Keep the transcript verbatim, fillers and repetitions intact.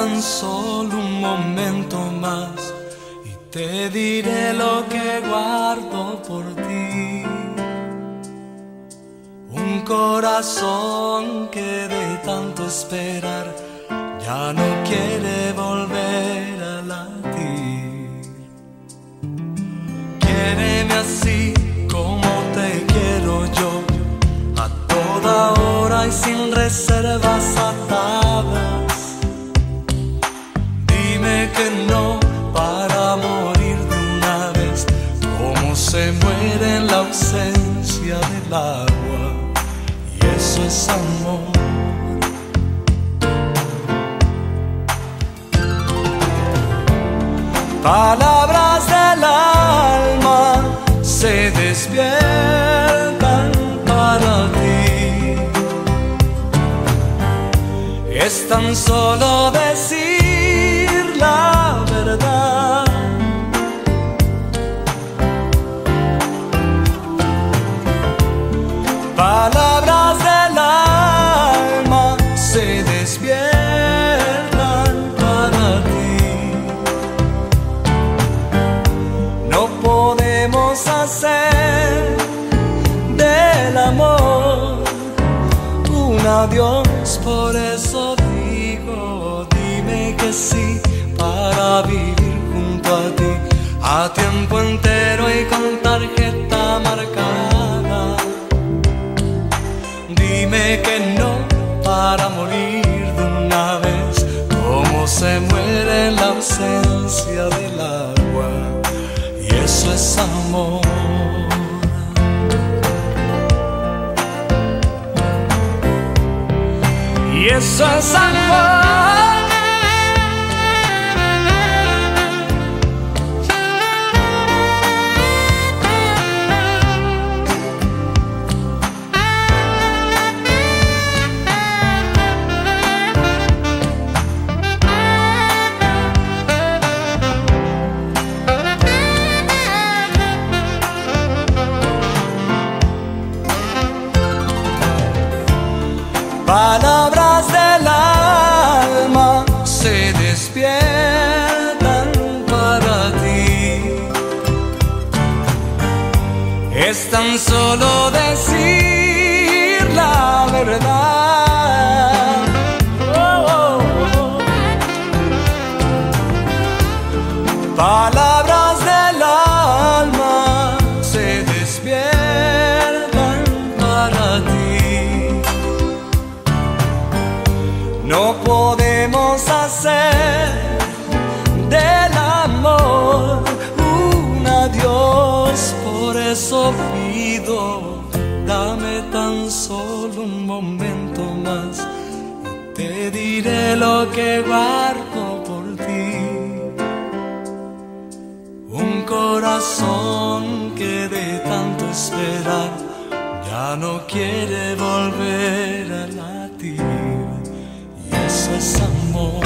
tan solo un momento más y te diré lo que guardo por ti. Un corazón que de tanto esperar ya no quiere volver a latir. Quiéreme así como te quiero yo, a toda hora y sin reservas atadas. Dime que no para morir de una vez, como se muere en la ausencia del agua, y eso es amor. Palabras del alma se despiertan para ti. Es tan solo decir la verdad. Palabras del alma se despiertan para ti. No podemos hacer del amor un adiós, por eso digo, dime que sí para vivir junto a ti, a tiempo entero y con tarjeta marcada. Dime que no para morir de una vez, como se muere en la ausencia del agua, y eso es amor. Y eso es amor. Palabras del alma se despiertan para ti. Es tan solo decir la verdad. Oh, oh, oh. Palabras del alma se despiertan para ti. No podemos hacer del amor un adiós, por eso pido, dame tan solo un momento más y te diré lo que guardo por ti. Un corazón que de tanto esperar ya no quiere volver a latir. Eso es amor.